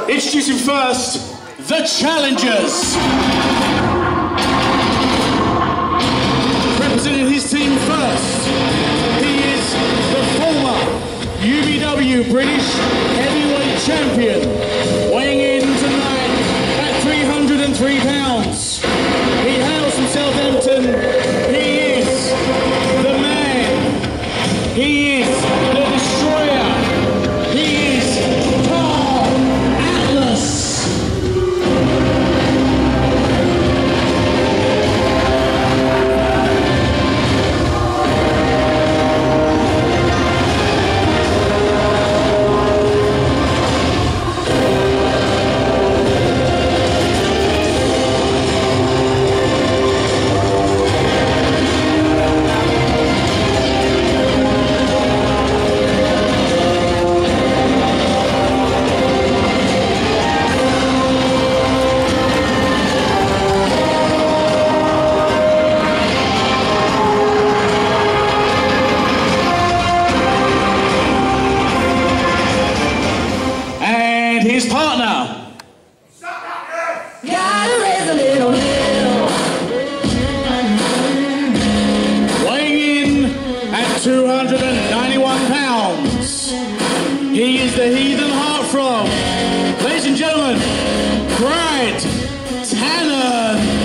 Introducing first, the challengers. Representing his team first, he is the former UBW British Heavyweight Champion, weighing in tonight at 303 pounds. He hails from Southampton. He is the man. He is the destroyer. He is Carl Atlas. His partner. Weighing in at 291 pounds. He is the Heathen Heartthrob. Ladies and gentlemen, Brad Tannen.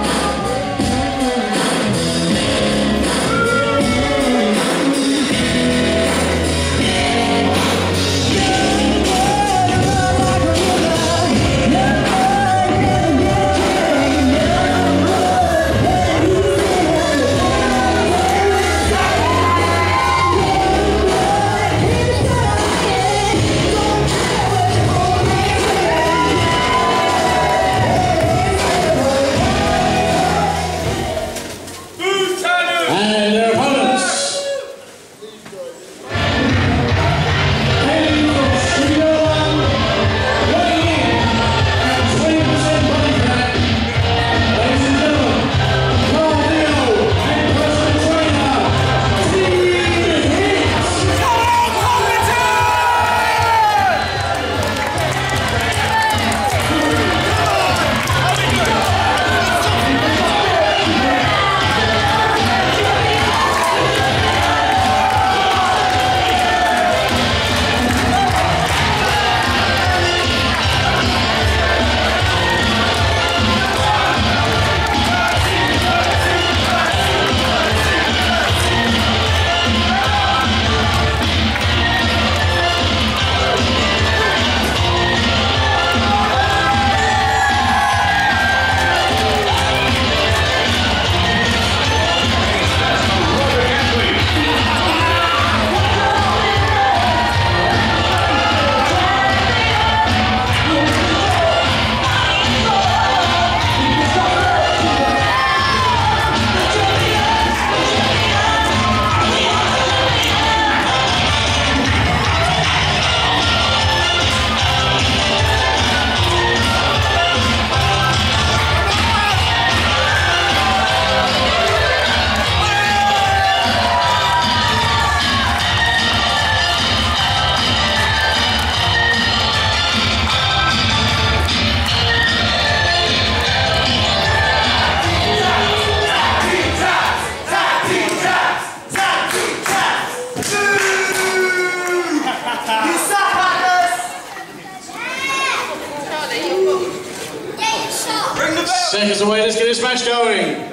Seconds away, let's get this match going.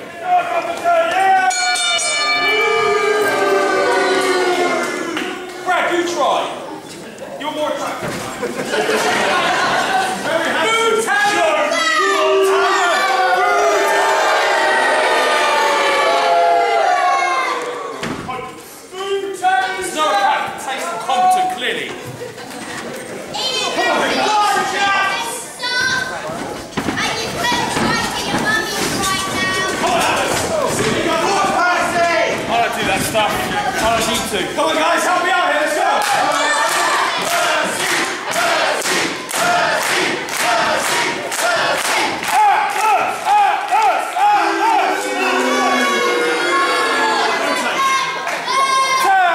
Brad, you try. You're more attractive. There's no account taste of competent, clearly. Stuff. I don't need to. Come on, guys, help me out here. Let's go.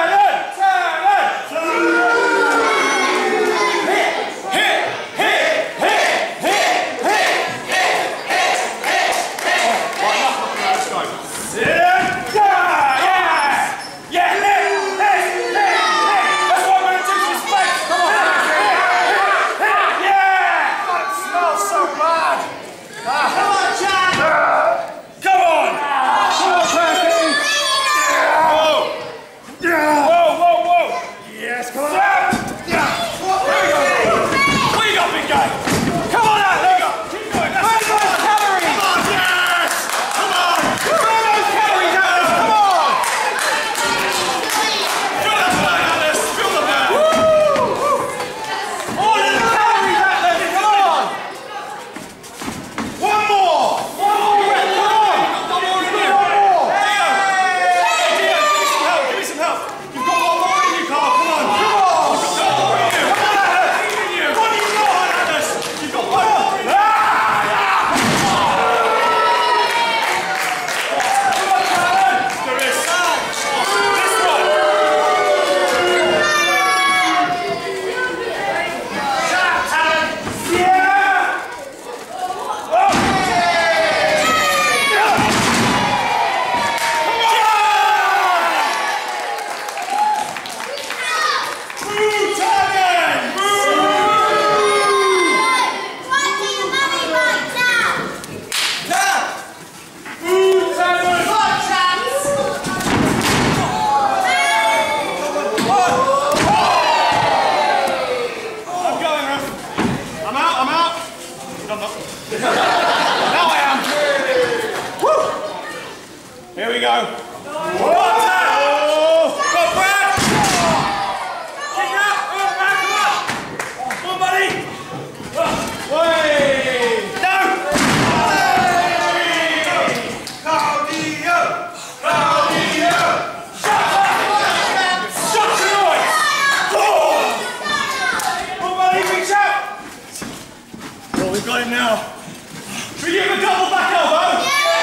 Hit. Whoa, whoa, whoa! Yes, come on! Yeah! There we go! What you got, big guy? Come on out, there you go! Keep going! Burn those calories! Come on, yes! Come on! Burn those calories, Atlas! Come on! Feel the burn, Atlas! Feel the burn! Woo! All of the calories, Atlas! Come on! One more! One more, Red! Come on! One more! Give me some help! You've got one more in you, Carl! Come on! Come on! What do you got, Atlas? You've got one more in you! There is. This one! Yeah! Now I am. Woo! Here we go. Go, Brad! Kick out! Brad, come on! Come on, buddy! Way! No! Cardio! Cardio! Shut up! Shut the noise! Come on, buddy, reach out! Oh, we've got him now. Should we give him a double back elbow?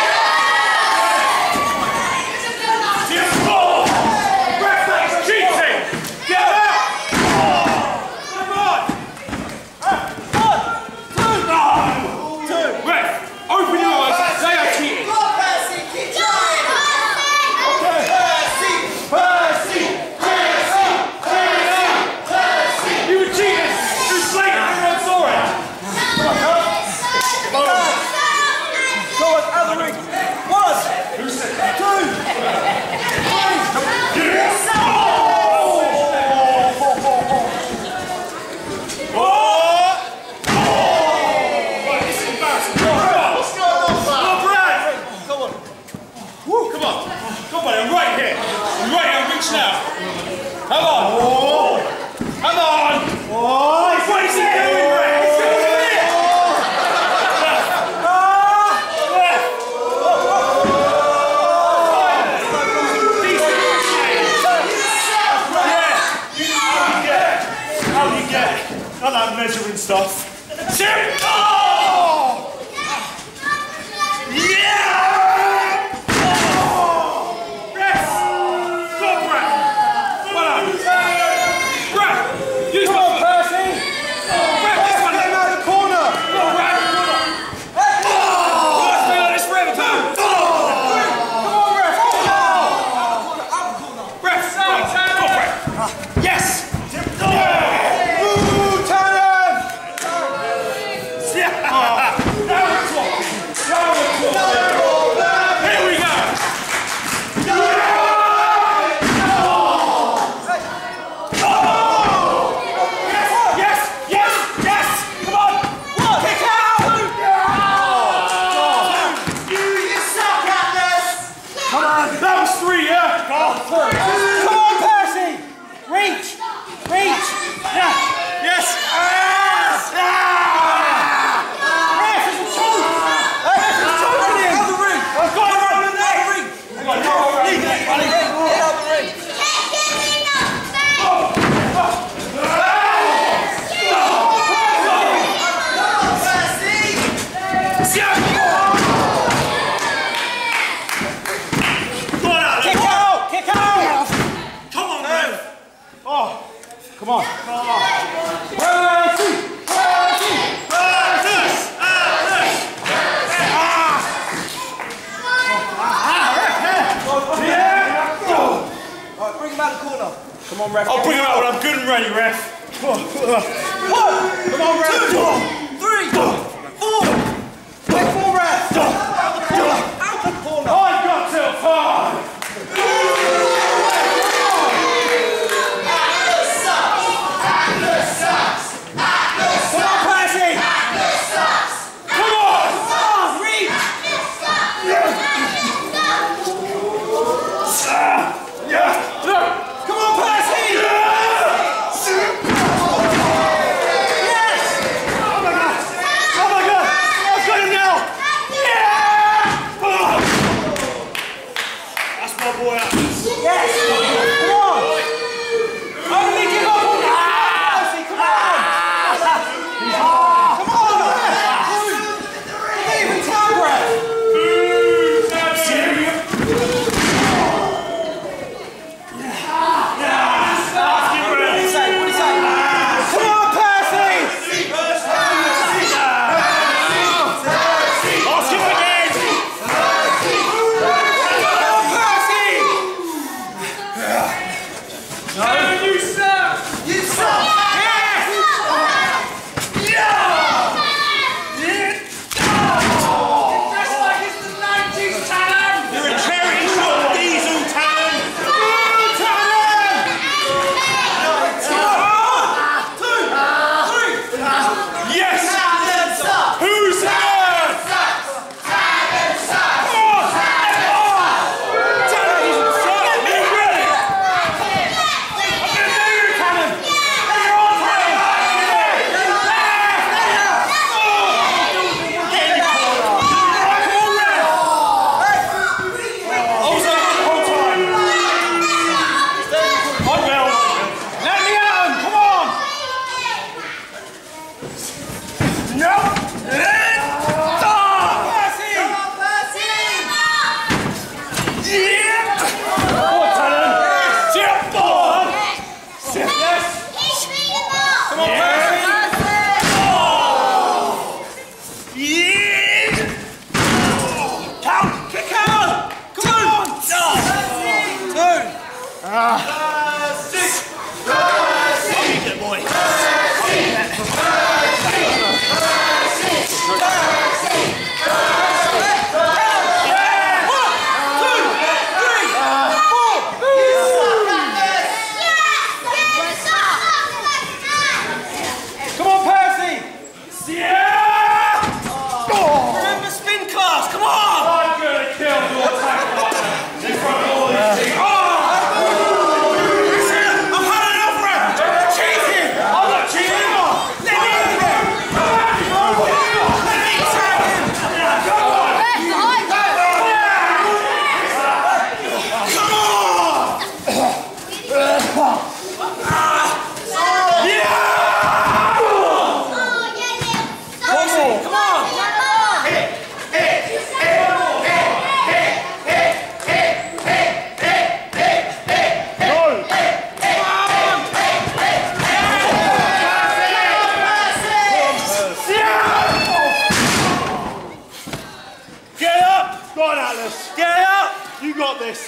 Yeah! Oh! Reflex cheating! Get him out! Come on! 1, 2! No! Ref, open your eyes. They are cheating. Go, Percy! Keep trying! Okay. Percy! Percy! You were cheating! You was blatant! Everyone saw it! Come on, Carl. Go on, out the ring! 1, 2, 3! Measuring stuff. Oh! Yeah! Oh! Yes! Go, Brad! Well done. Brad! Use my Percy! Brad, this one! Get him out of the corner! Go, Brad! Oh! Let's be like this forever, too! Come on, Ref! Out the corner! Ref! Go, Brad! Yes! Come on. Percy! Percy! Alright, bring him out the corner. Come on, Ref. I'll bring him out when I'm good and ready, Ref. 1, Come on, Ref. 2, 3, 4. Wait for Ref. Out the corner. I've got till 5.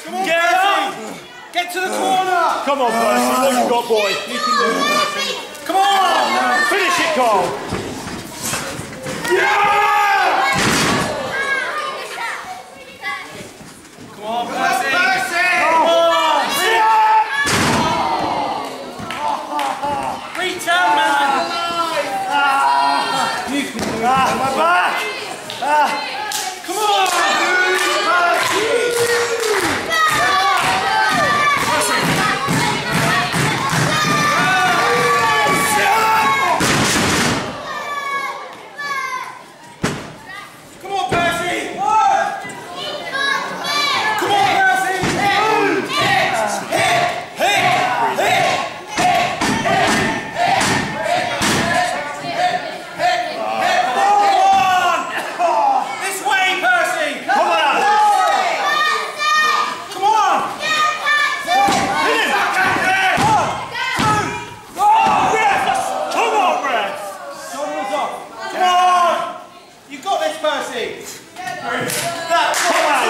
Come on, Get up! Get to the corner! Come on, Percy, what you got, boy? You can do it, Percy. Come on! Finish it, Cole! Yeah! Come on, Percy! Come on! Return, man! You can do it. My back! Come on! Come on, Percy! Come on, Percy! This way, Percy! Come on! Come on! Come on, Brad! Shoulders off. Come on! You got this, Percy! That Come on!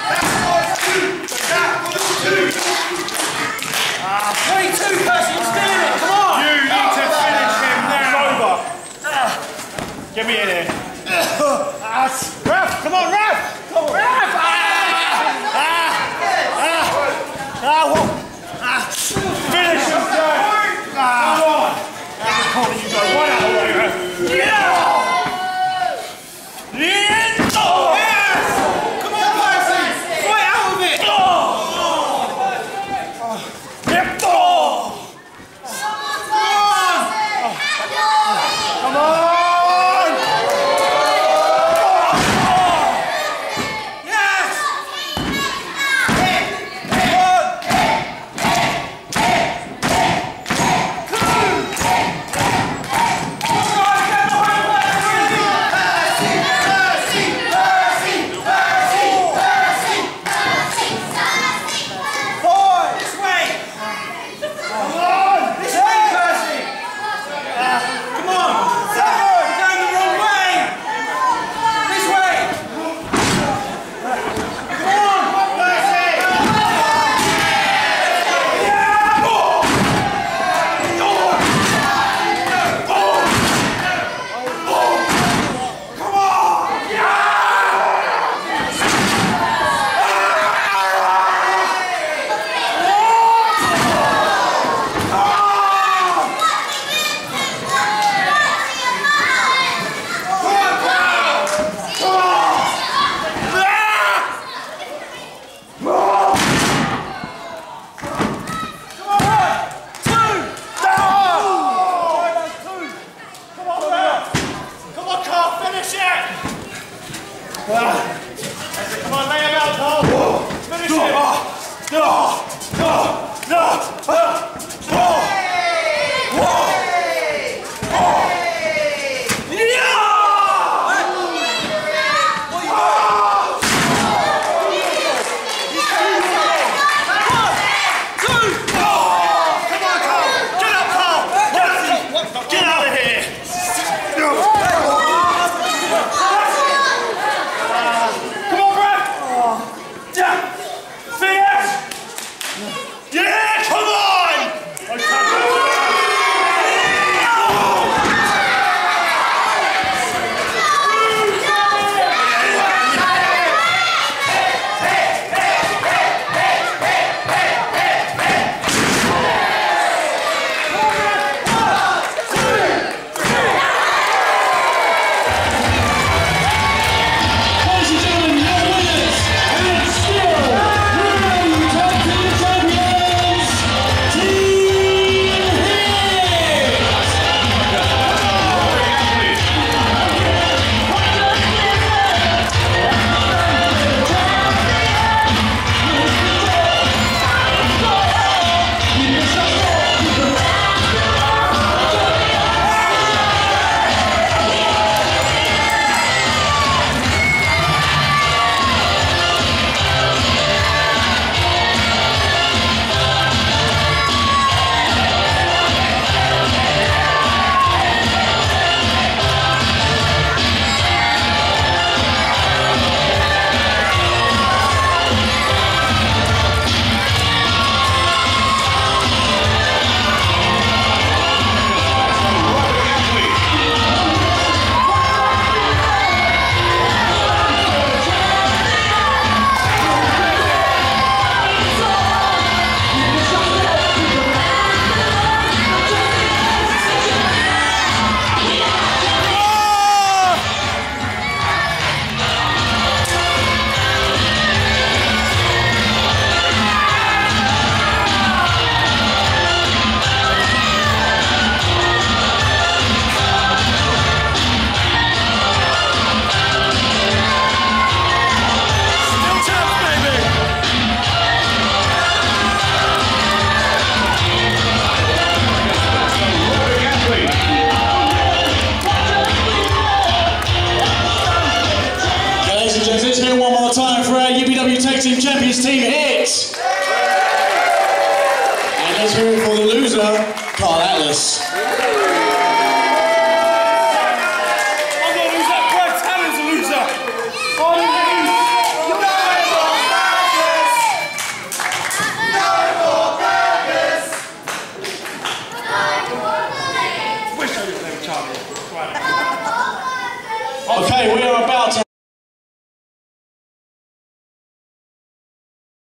22, Percy, you're still in it, come on! You need to finish him now! Over! Get me in here. Raph! Come on, Raph! Come on, Raph! Finish him, sir! Come on! Come on, you go right out of the way, Raph! Yeah! Yeah! Oh! Yes! Come on, Percy! Fight out of it! Yep! Oh! Come on! loser, Carl Atlas. I'm not a loser. Brad Tannen's a loser. Okay, we are about to